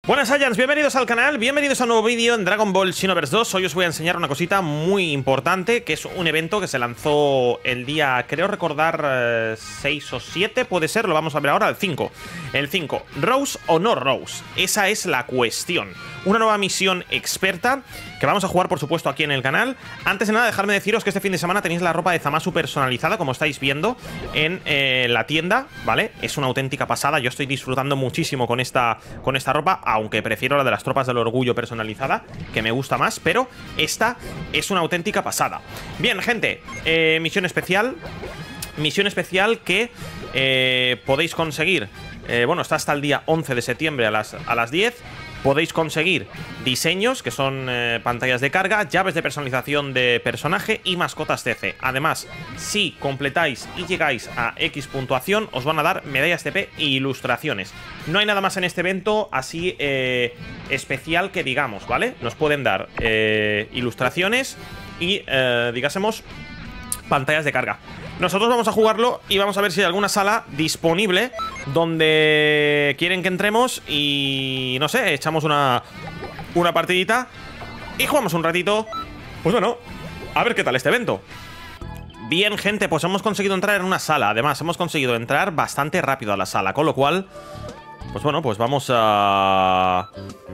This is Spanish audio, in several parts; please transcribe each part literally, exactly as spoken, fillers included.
Buenas Saiyans, bienvenidos al canal, bienvenidos a un nuevo vídeo en Dragon Ball Xenoverse dos. Hoy os voy a enseñar una cosita muy importante, que es un evento que se lanzó el día, creo recordar, eh, seis o siete, puede ser, lo vamos a ver ahora, el cinco. El cinco, Rose o no Rose, esa es la cuestión. Una nueva misión experta que vamos a jugar, por supuesto, aquí en el canal. Antes de nada, dejadme deciros que este fin de semana tenéis la ropa de Zamasu personalizada, como estáis viendo, en eh, la tienda, ¿vale? Es una auténtica pasada, yo estoy disfrutando muchísimo con esta, con esta ropa, aunque prefiero la de las tropas del orgullo personalizada, que me gusta más, pero esta es una auténtica pasada. Bien, gente, eh, misión especial. Misión especial que eh, podéis conseguir, eh, bueno, está hasta el día once de septiembre a las, a las diez. Podéis conseguir diseños, que son eh, pantallas de carga, llaves de personalización de personaje y mascotas T C. Además, si completáis y llegáis a X puntuación, os van a dar medallas T P e ilustraciones. No hay nada más en este evento así eh, especial que digamos, ¿vale? Nos pueden dar eh, ilustraciones y, eh, digásemos, pantallas de carga. Nosotros vamos a jugarlo y vamos a ver si hay alguna sala disponible donde quieren que entremos y, no sé, echamos una, una partidita y jugamos un ratito. Pues bueno, a ver qué tal este evento. Bien, gente, pues hemos conseguido entrar en una sala. Además, hemos conseguido entrar bastante rápido a la sala, con lo cual, pues bueno, pues vamos a...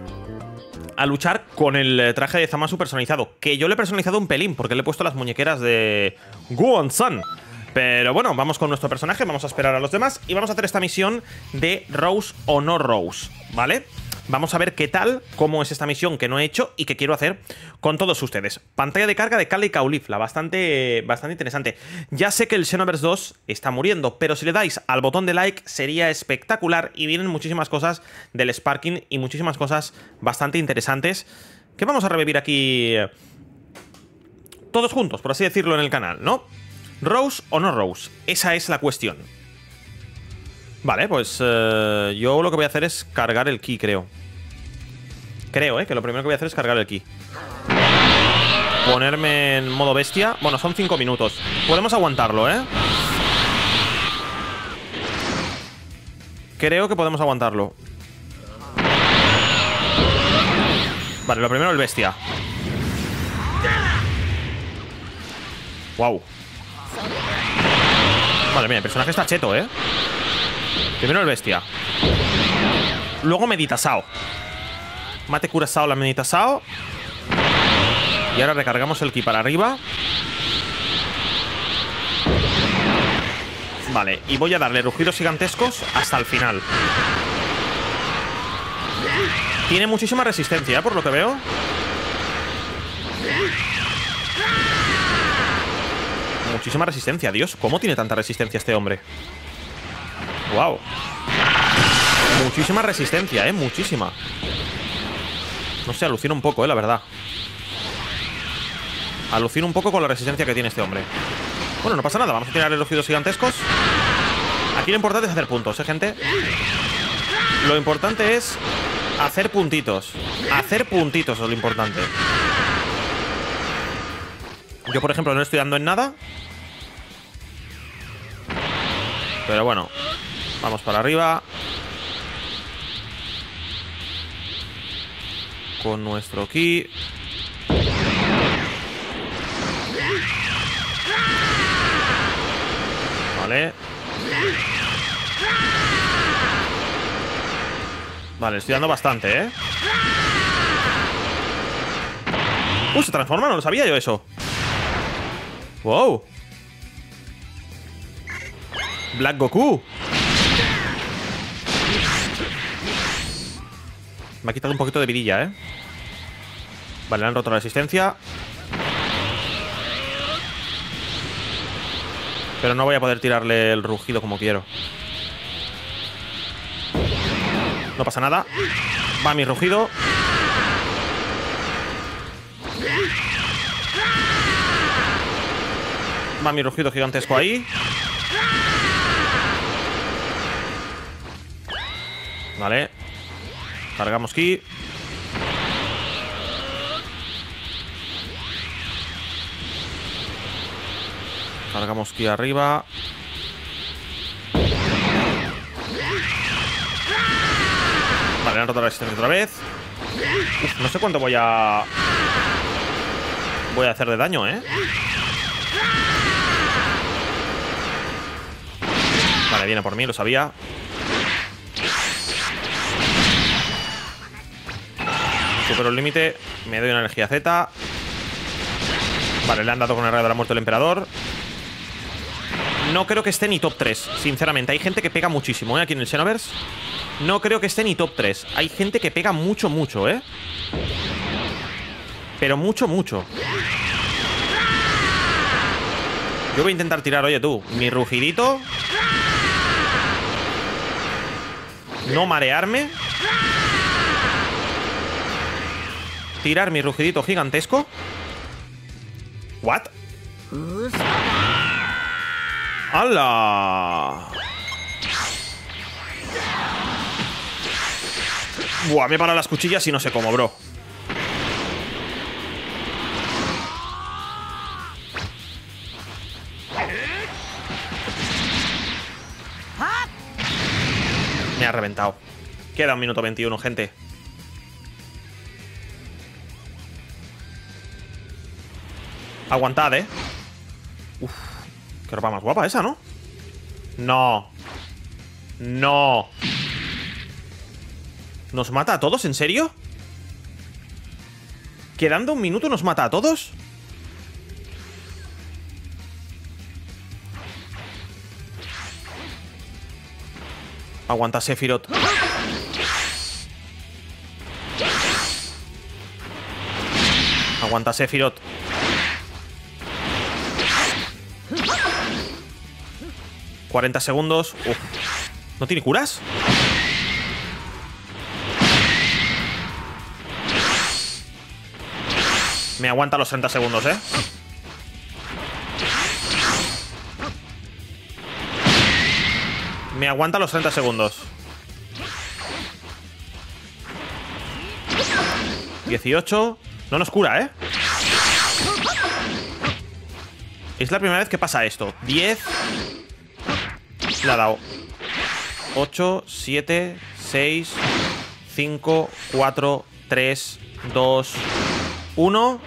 a luchar con el traje de Zamasu personalizado, que yo le he personalizado un pelín porque le he puesto las muñequeras de Guon-san. Pero bueno, vamos con nuestro personaje, vamos a esperar a los demás y vamos a hacer esta misión de Rose o no Rose, ¿vale? Vamos a ver qué tal, cómo es esta misión que no he hecho y que quiero hacer con todos ustedes. Pantalla de carga de Kale y Caulifla, bastante, bastante interesante. Ya sé que el Xenoverse dos está muriendo, pero si le dais al botón de like sería espectacular y vienen muchísimas cosas del Sparking y muchísimas cosas bastante interesantes que vamos a revivir aquí todos juntos, por así decirlo, en el canal, ¿no? ¿Rose o no Rose? Esa es la cuestión. Vale, pues eh, yo lo que voy a hacer es cargar el ki, creo. Creo, ¿eh? Que lo primero que voy a hacer es cargar el ki. Ponerme en modo bestia. Bueno, son cinco minutos. Podemos aguantarlo, ¿eh? Creo que podemos aguantarlo. Vale, lo primero el bestia. Wow. Vale, mira, el personaje está cheto, ¿eh? Primero el bestia. Luego medita Sao. Mate cura Sao, la medita Sao. Y ahora recargamos el ki para arriba. Vale, y voy a darle rugidos gigantescos hasta el final. Tiene muchísima resistencia, ¿eh? Por lo que veo. Muchísima resistencia, Dios. ¿Cómo tiene tanta resistencia este hombre? Wow. Muchísima resistencia, eh, muchísima. No sé, alucino un poco, eh, la verdad. Alucino un poco con la resistencia que tiene este hombre. Bueno, no pasa nada, vamos a tirar los rugidos gigantescos. Aquí lo importante es hacer puntos, eh, gente. Lo importante es hacer puntitos. Hacer puntitos es lo importante. Yo, por ejemplo, no estoy dando en nada. Pero bueno, vamos para arriba. Con nuestro ki. Vale. Vale, estoy dando bastante, ¿eh? Uh, se transforma, no lo sabía yo eso. Wow. Black Goku. Me ha quitado un poquito de vidilla, ¿eh? Vale, le han roto la resistencia. Pero no voy a poder tirarle el rugido como quiero. No pasa nada. Va mi rugido. Va mi rugido gigantesco ahí. Vale. Cargamos ki. Cargamos ki arriba. Vale, le han roto la resistencia otra vez. Uf, no sé cuánto voy a... Voy a hacer de daño, ¿eh? Vale, viene por mí, lo sabía. Supero el límite. Me doy una energía Z. Vale, le han dado con el rayo de la muerte del emperador. No creo que esté ni top tres, sinceramente. Hay gente que pega muchísimo, ¿eh? Aquí en el Xenoverse. No creo que esté ni top tres. Hay gente que pega mucho, mucho, ¿eh? Pero mucho, mucho. Yo voy a intentar tirar, oye tú, mi rugidito. No marearme. Tirar mi rugidito gigantesco. ¿What? ¡Hala! Buah, me he parado las cuchillas y no sé cómo, bro. Me ha reventado. Queda un minuto veintiuno, gente. Aguantad, eh. Uf, qué ropa más guapa esa, ¿no? No. No. ¿Nos mata a todos? ¿En serio? ¿Quedando un minuto nos mata a todos? Aguanta, Sephiroth. Aguanta, Sephiroth. cuarenta segundos. Uf. ¿No tiene curas? Me aguanta los treinta segundos, ¿eh? Me aguanta los treinta segundos. dieciocho. No nos cura, ¿eh? Es la primera vez que pasa esto. diez. Le ha dado. ocho, siete, seis, cinco, cuatro, tres, dos, uno.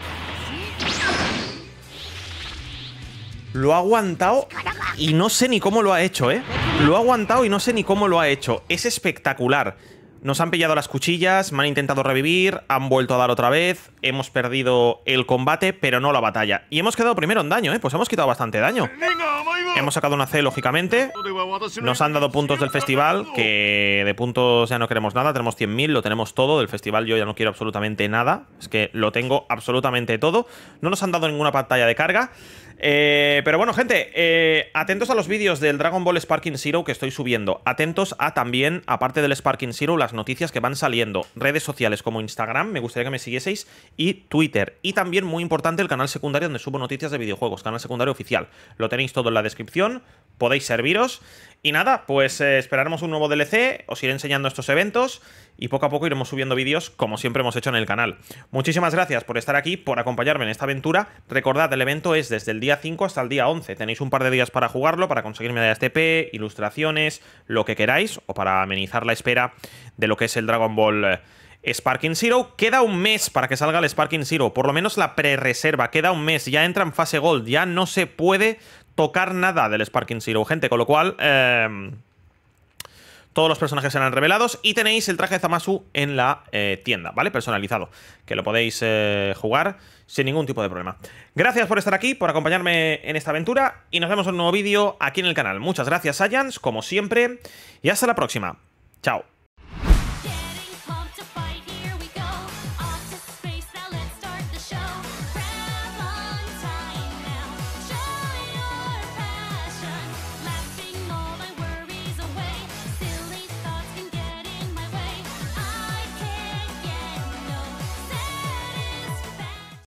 Lo ha aguantado y no sé ni cómo lo ha hecho, ¿eh? Lo ha aguantado y no sé ni cómo lo ha hecho. Es espectacular. Nos han pillado las cuchillas, me han intentado revivir, han vuelto a dar otra vez, hemos perdido el combate, pero no la batalla. Y hemos quedado primero en daño, ¿eh? Pues hemos quitado bastante daño. Hemos sacado una C, lógicamente. Nos han dado puntos del festival, que de puntos ya no queremos nada. Tenemos cien mil, lo tenemos todo. Del festival yo ya no quiero absolutamente nada. Es que lo tengo absolutamente todo. No nos han dado ninguna pantalla de carga. Eh, pero bueno, gente, eh, atentos a los vídeos del Dragon Ball Sparking Zero que estoy subiendo. Atentos a también, aparte del Sparking Zero, las noticias que van saliendo. Redes sociales como Instagram, me gustaría que me siguieseis, y Twitter. Y también, muy importante, el canal secundario donde subo noticias de videojuegos, canal secundario oficial. Lo tenéis todo en la descripción, podéis serviros. Y nada, pues eh, esperaremos un nuevo D L C, os iré enseñando estos eventos y poco a poco iremos subiendo vídeos como siempre hemos hecho en el canal. Muchísimas gracias por estar aquí, por acompañarme en esta aventura. Recordad, el evento es desde el día cinco hasta el día once. Tenéis un par de días para jugarlo, para conseguir medallas T P, ilustraciones, lo que queráis, o para amenizar la espera de lo que es el Dragon Ball Sparking Zero. Queda un mes para que salga el Sparking Zero, por lo menos la pre-reserva. Queda un mes, ya entra en fase Gold, ya no se puede tocar nada del Sparking Zero, gente, con lo cual eh, todos los personajes serán revelados y tenéis el traje de Zamasu en la eh, tienda, ¿vale? Personalizado, que lo podéis eh, jugar sin ningún tipo de problema. Gracias por estar aquí, por acompañarme en esta aventura y nos vemos en un nuevo vídeo aquí en el canal. Muchas gracias, Saiyans, como siempre, y hasta la próxima. Chao.